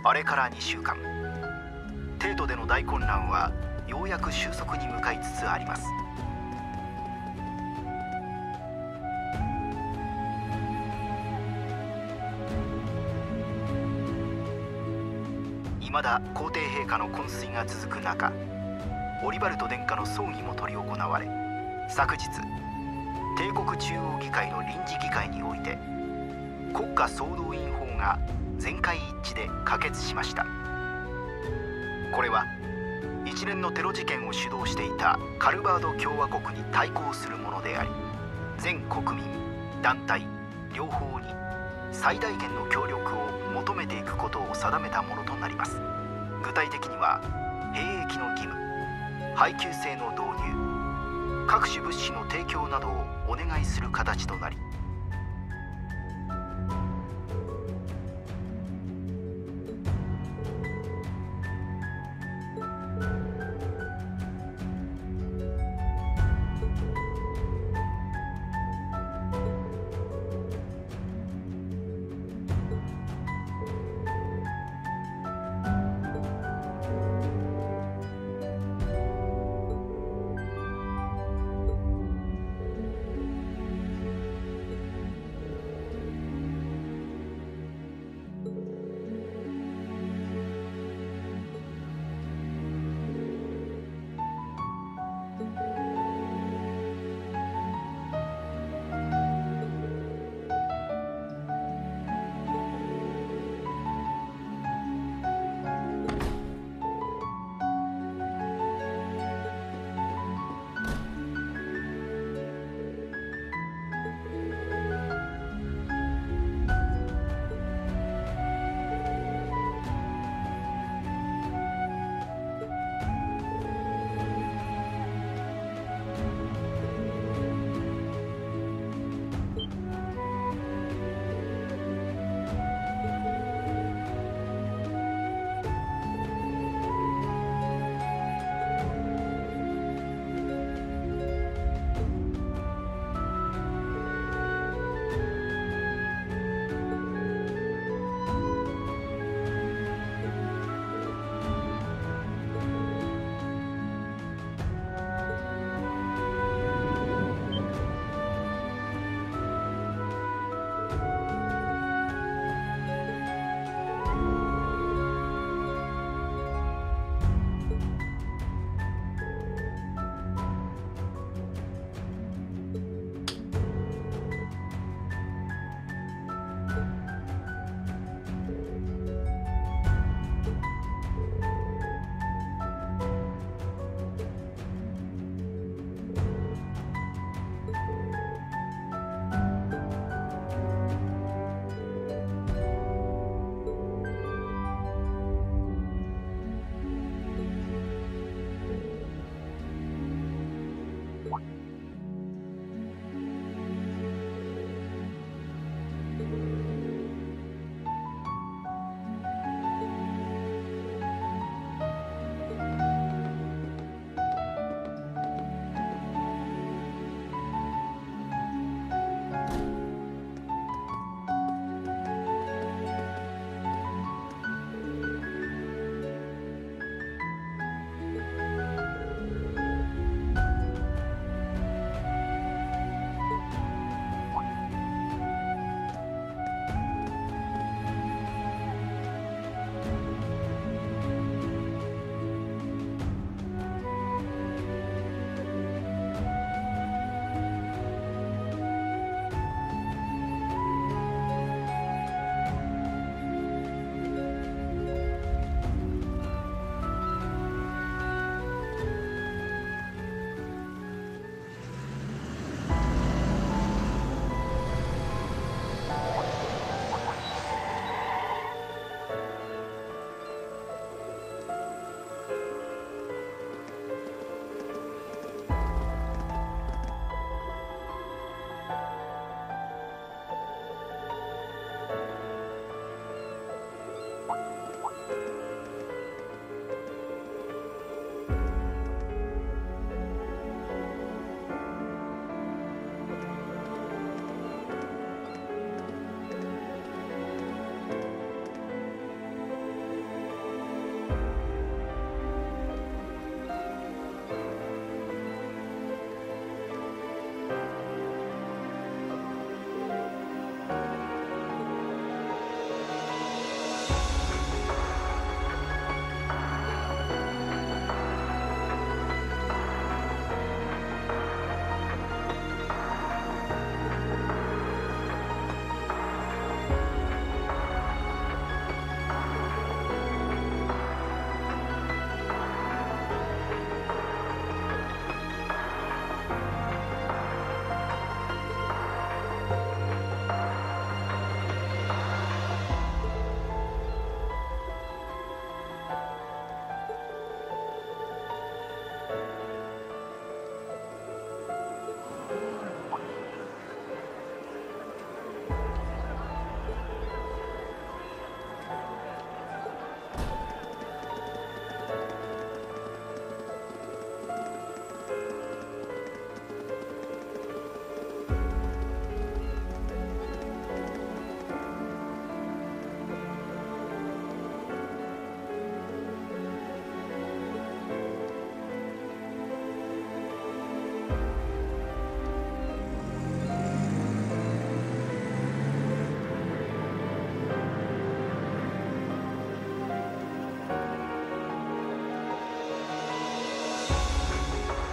あれから2週間、帝都での大混乱はようやく収束に向かいつつあります。未だ皇帝陛下の昏睡が続く中、オリバルト殿下の葬儀も執り行われ、昨日帝国中央議会の臨時議会において国家総動員法が全会一致で可決しました。これは一連のテロ事件を主導していたカルバード共和国に対抗するものであり、全国民団体両方に最大限の協力を求めていくことを定めたものとなります。具体的には兵役の義務、配給制の導入、各種物資の提供などをお願いする形となり、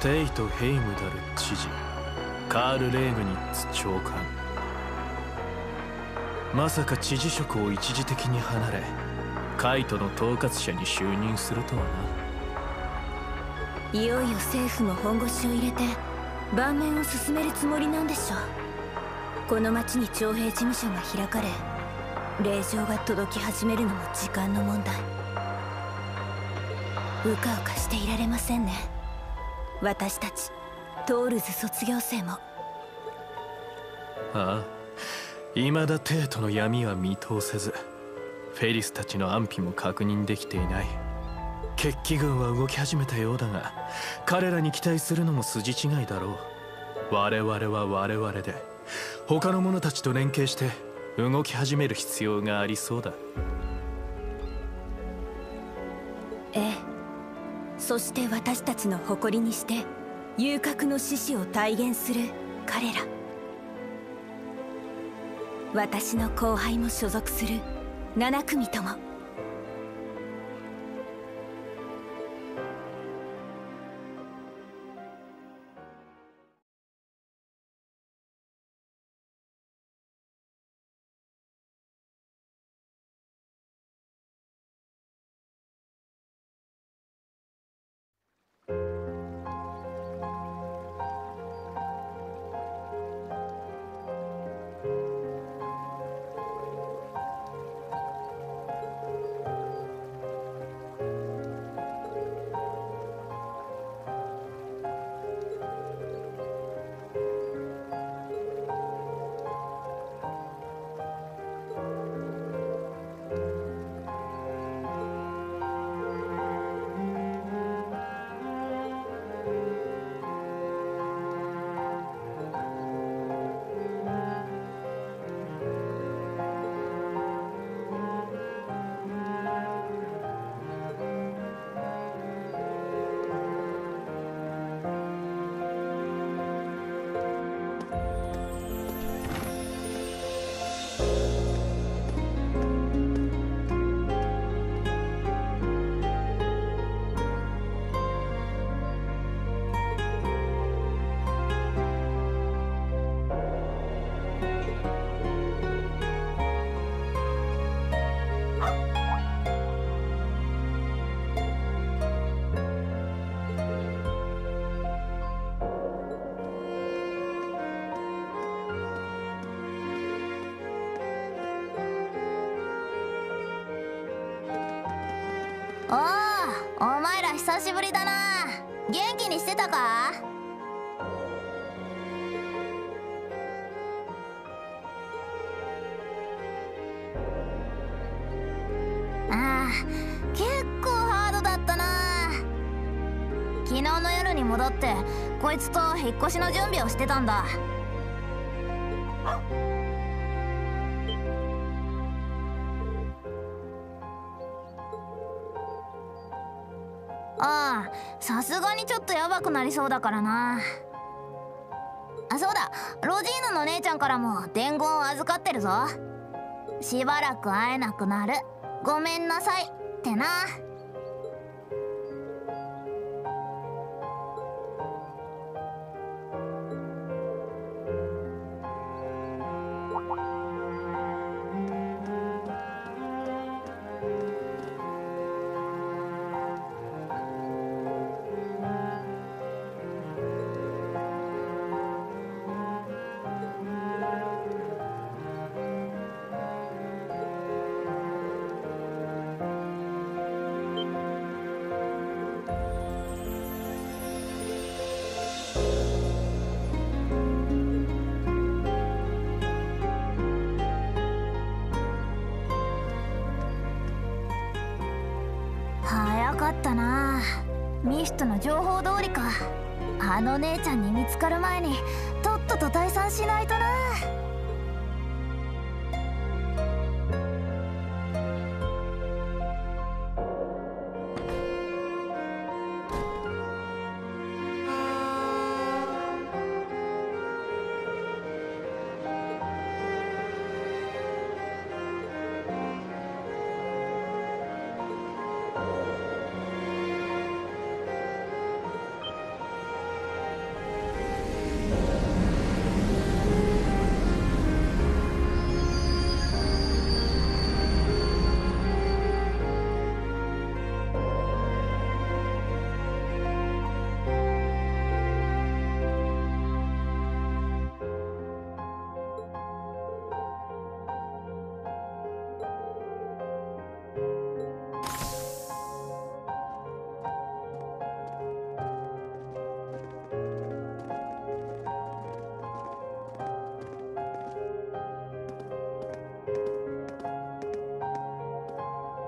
テイト・ヘイムダル知事、カール・レーグニッツ長官。まさか知事職を一時的に離れカイトの統括者に就任するとはな。 いよいよ政府も本腰を入れて盤面を進めるつもりなんでしょう。この町に徴兵事務所が開かれ令状が届き始めるのも時間の問題。うかうかしていられませんね、私たちトールズ卒業生も。 ああ、未だテイトの闇は見通せず、フェリスたちの安否も確認できていない。決起軍は動き始めたようだが、彼らに期待するのも筋違いだろう。我々は我々で他の者たちと連携して動き始める必要がありそうだ。 ええ、そして私たちの誇りにして遊郭の志士を体現する彼ら。私の後輩も所属する7組とも。 おお、お前ら久しぶりだな。元気にしてたか？ああ、結構ハードだったな。昨日の夜に戻ってこいつと引っ越しの準備をしてたんだ。ああ、さすがにちょっとヤバくなりそうだからな。あ、そうだ、ロジーヌの姉ちゃんからも伝言を預かってるぞ。しばらく会えなくなる、ごめんなさいってな。早かったな。ミストの情報通りか。あの姉ちゃんに見つかる前にとっとと退散しないとな。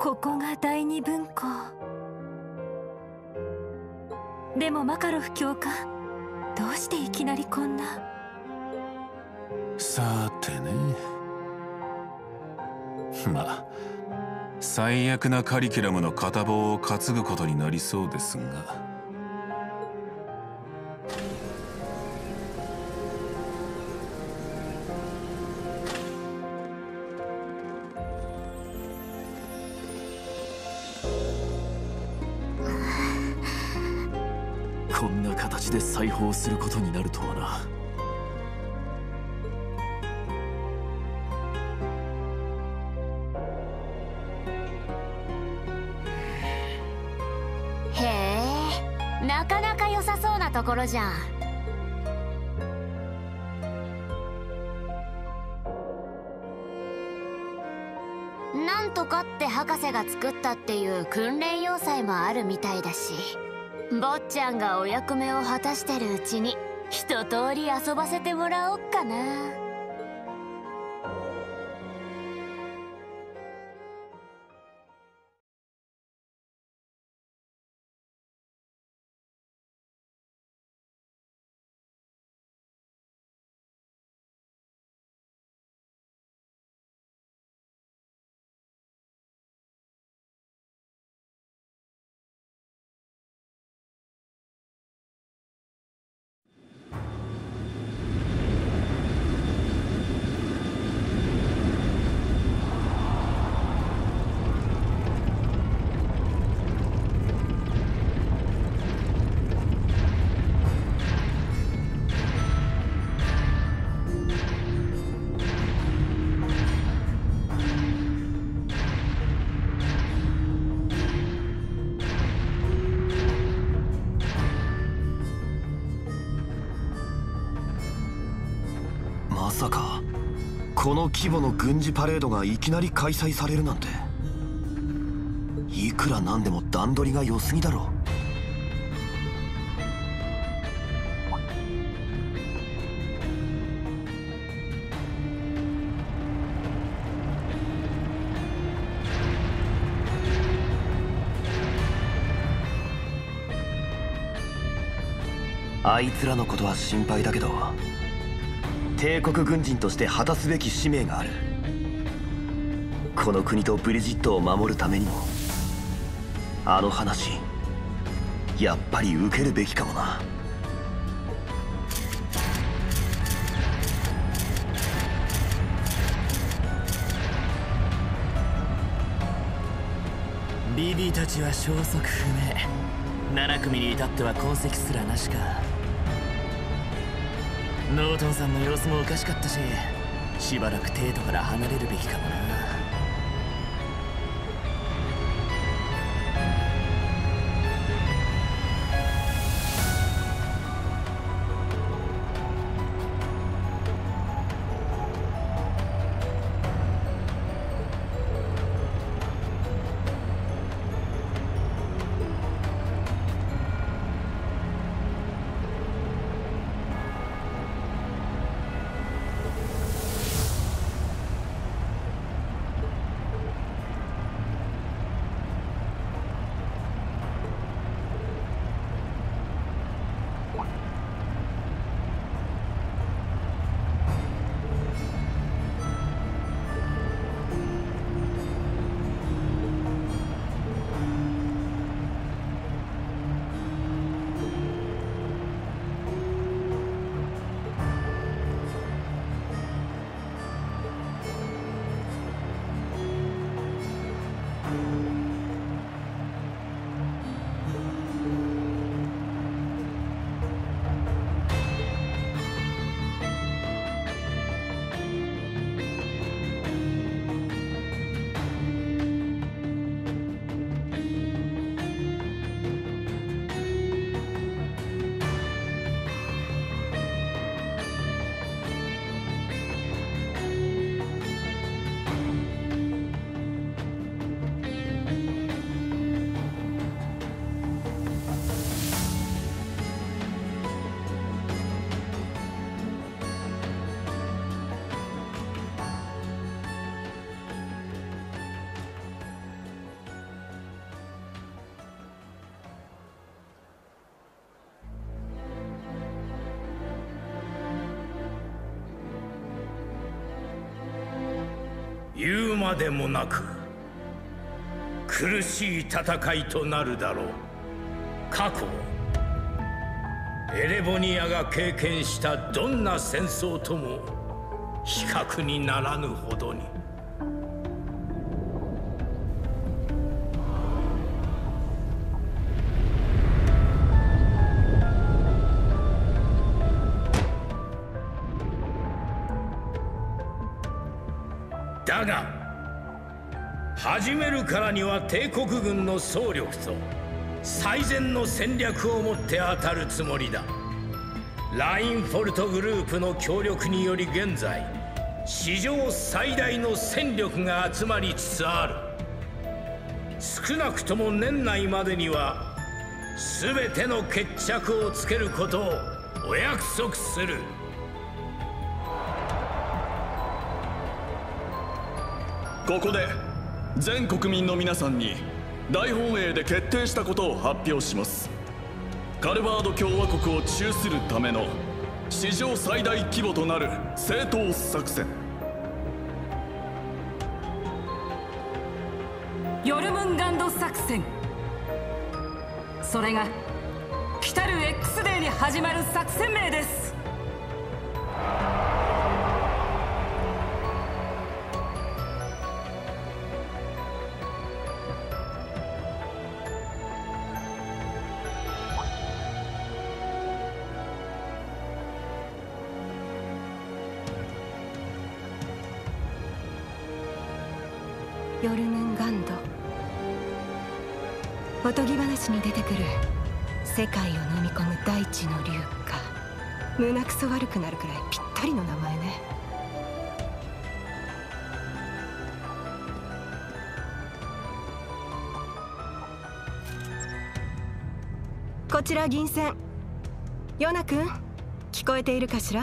ここが第二分校。でもマカロフ教官、どうしていきなりこんな。 さてね、まあ最悪なカリキュラムの片棒を担ぐことになりそうですが。 こんな形で裁縫することになるとはな。 へえ、なかなか良さそうなところじゃん。なんとかって博士が作ったっていう訓練要塞もあるみたいだし、坊ちゃんがお役目を果たしてるうちに一通り遊ばせてもらおっかな。 まさかこの規模の軍事パレードがいきなり開催されるなんて。いくらなんでも段取りが良すぎだろ。あいつらのことは心配だけど、帝国軍人として果たすべき使命がある。この国とブリジットを守るためにも、あの話やっぱり受けるべきかもな。 ビビたちは消息不明。7組に至っては痕跡すらなしか。ノートンさんの様子もおかしかったし、しばらく帝都から離れるべきかもな。 までもなく苦しい戦いとなるだろう。過去エレボニアが経験したどんな戦争とも比較にならぬほどに。だが始めるからには帝国軍の総力と最善の戦略をもって当たるつもりだ。ラインフォルトグループの協力により現在史上最大の戦力が集まりつつある。少なくとも年内までには全ての決着をつけることをお約束する。 ここで全国民の皆さんに大本営で決定したことを発表します。カルバード共和国を中するための史上最大規模となる正当作戦、 ヨルムンガンド作戦。それが来たる X デーに始まる作戦名です。 ヨルムンガンド、おとぎ話に出てくる世界を飲み込む大地の竜か。胸くそ悪くなるくらいぴったりの名前ね。こちら銀線、ヨナ君聞こえているかしら。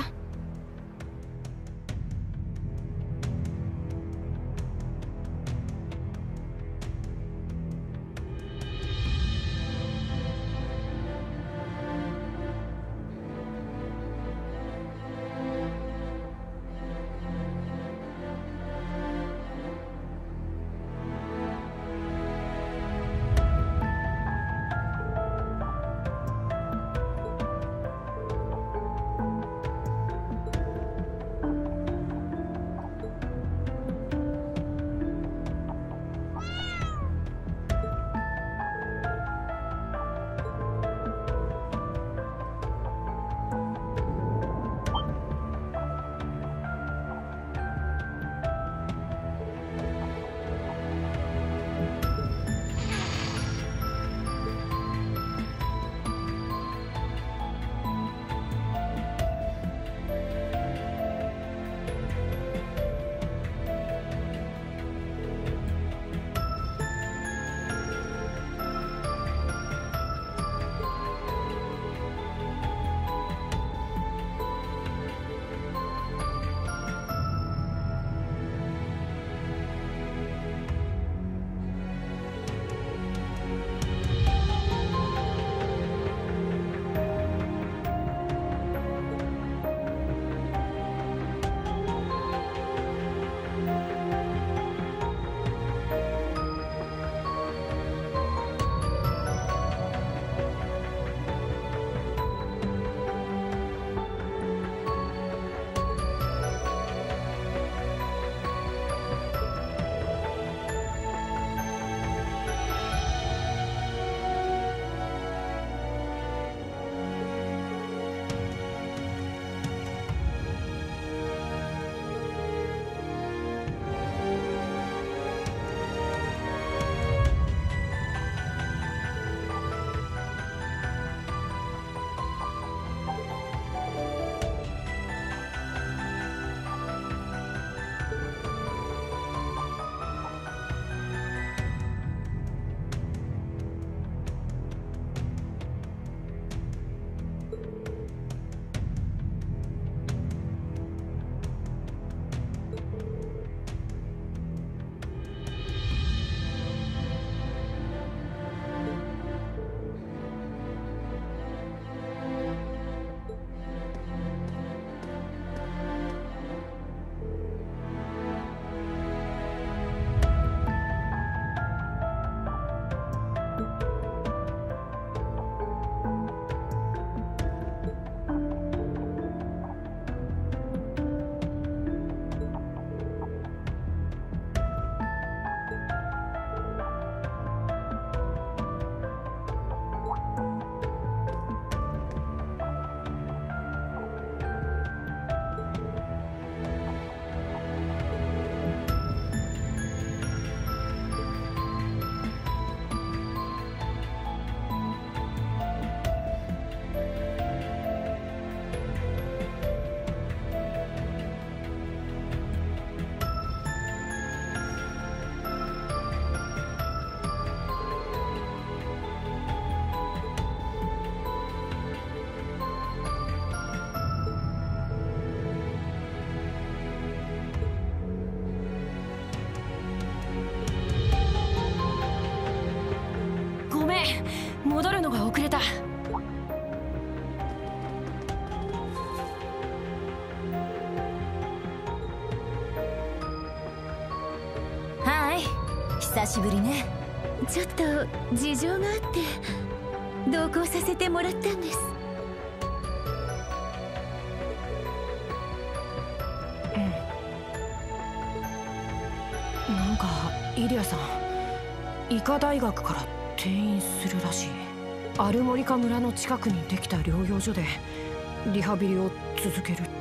戻るのが遅れた。 はい、久しぶりね。 ちょっと事情があって同行させてもらったんです。 なんかイリアさん、医科大学から転院するらしい。アルモリカ村の近くにできた療養所でリハビリを続けるって。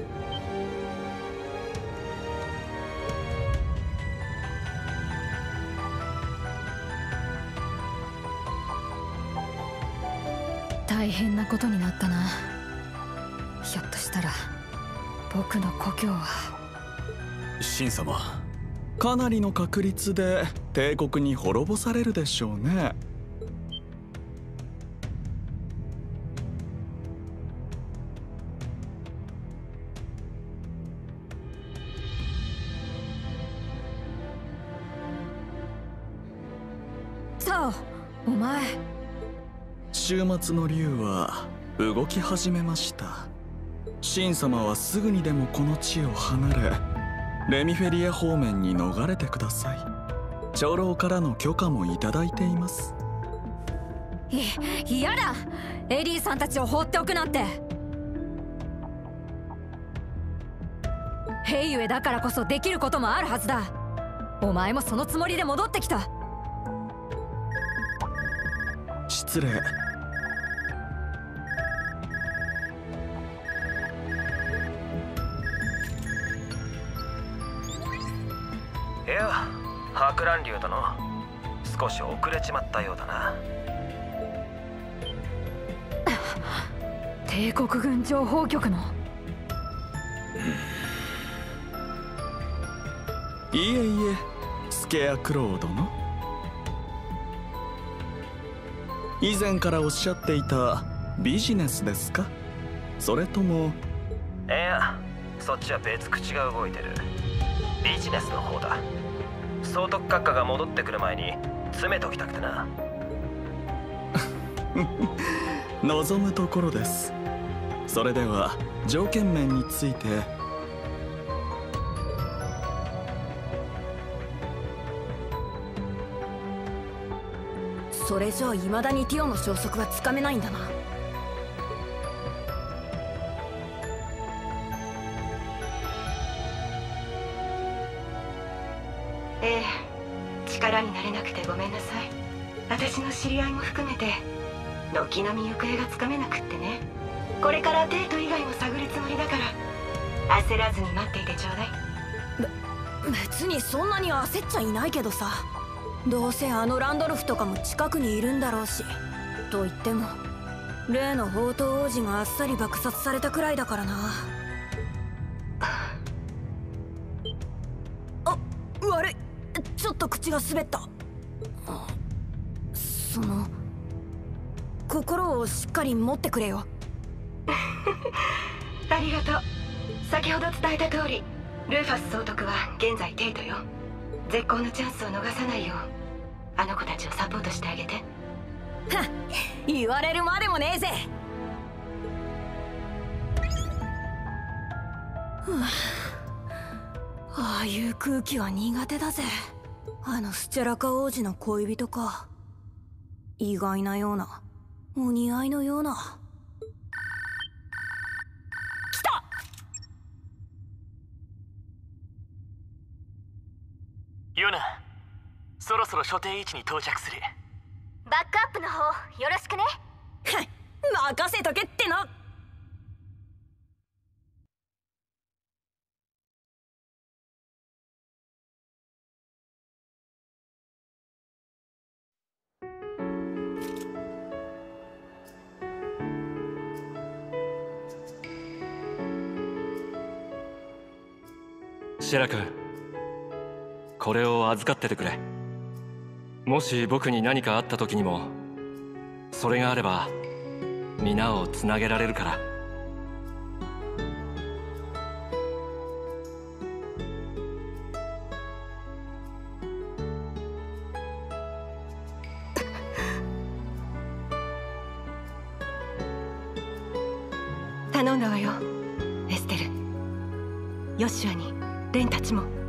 大変なことになったな。ひょっとしたら僕の故郷は。 神様、かなりの確率で帝国に滅ぼされるでしょうね。 さあ、お前。 週末の竜は動き始めました。神様はすぐにでもこの地を離れ、レミフェリア方面に逃れてください。長老からの許可もいただいています。 嫌だ、エリーさんたちを放っておくなんて。ヘイユエだからこそできることもあるはずだ。お前もそのつもりで戻ってきた。 失礼。 いや、博覧竜殿、少し遅れちまったようだな。 帝国軍情報局の。 いえいえ、スケアクロー殿。以前からおっしゃっていたビジネスですか？それとも。 いや、そっちは別口が動いてる。ビジネスの方だ。総督閣下が戻ってくる前に詰めときたくてな。 望むところです。それでは条件面について。 それじゃあ未だにティオの消息はつかめないんだな。 ええ、力になれなくてごめんなさい。私の知り合いも含めて軒並み行方がつかめなくってね。これからデート以外も探るつもりだから焦らずに待っていてちょうだい。 別にそんなに焦っちゃいないけどさ。どうせあのランドルフとかも近くにいるんだろうし。と言っても例の宝刀王子があっさり爆殺されたくらいだからな。あ、悪い、ちょっと口が滑った。心をしっかり持ってくれよ。 ありがとう。先ほど伝えた通り、ルーファス総督は現在帝都よ。絶好のチャンスを逃さないようあの子たちをサポートしてあげて。 はっ、言われるまでもねえぜ。ああいう空気は苦手だぜ。あのスチャラカ王子の恋人か。意外なような、お似合いのような。来た。 ユナ、そろそろ所定位置に到着する。 バックアップの方よろしくね。 任せとけっての。 シェラ君、これを預かっててくれ。もし僕に何かあった時にもそれがあれば皆をつなげられるから。 頼んだわよエステル。ヨシュアにレンたちも。